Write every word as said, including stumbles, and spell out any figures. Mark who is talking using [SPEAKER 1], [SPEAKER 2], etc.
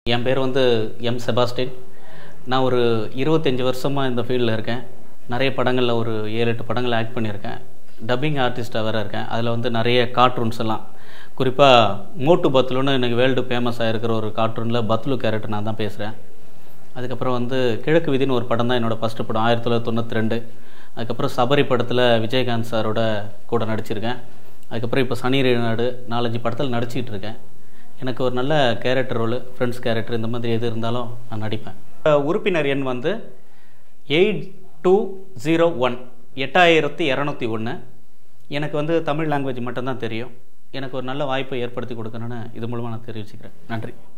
[SPEAKER 1] என் பேர் வந்து எம் செபாஸ்டின். நான் ஒரு இருபத்தஞ்சி வருஷமாக இந்த ஃபீல்டில் இருக்கேன். நிறைய படங்களில் ஒரு ஏழு எட்டு படங்கள் ஆக்ட் பண்ணியிருக்கேன். டப்பிங் ஆர்டிஸ்ட்டாக வேறு இருக்கேன். அதில் வந்து நிறைய கார்ட்டூன்ஸ் எல்லாம், குறிப்பாக மோட்டு பத்லுன்னு எனக்கு வேர்ல்டு ஃபேமஸ் ஆகிருக்கிற ஒரு கார்ட்டூனில் பத்லு கேரக்டர் நான் தான் பேசுகிறேன். அதுக்கப்புறம் வந்து கிழக்கு விதின்னு ஒரு படம் தான் என்னோடய ஃபஸ்ட்டு படம், ஆயிரத்தி தொள்ளாயிரத்தி தொண்ணூற்றி ரெண்டு. அதுக்கப்புறம் சபரி படத்தில் விஜயகாந்த் சாரோட கூட நடிச்சிருக்கேன். அதுக்கப்புறம் இப்போ சனி நாடு நாலஞ்சு படத்தில் நடிச்சிக்கிட்டு இருக்கேன். எனக்கு ஒரு நல்ல கேரக்டர் ரோலு, ஃப்ரெண்ட்ஸ் கேரக்டர், இந்த மாதிரி எது இருந்தாலும் நான் நடிப்பேன். உறுப்பினர் எண் வந்து எயிட் டூ ஜீரோ ஒன் எட்டாயிரத்தி இரநூத்தி ஒன்று. எனக்கு வந்து தமிழ் லாங்குவேஜ் மட்டும்தான் தெரியும். எனக்கு ஒரு நல்ல வாய்ப்பை ஏற்படுத்தி கொடுக்கணுன்னு இது மூலமாக நான் தெரிவிச்சுக்கிறேன். நன்றி.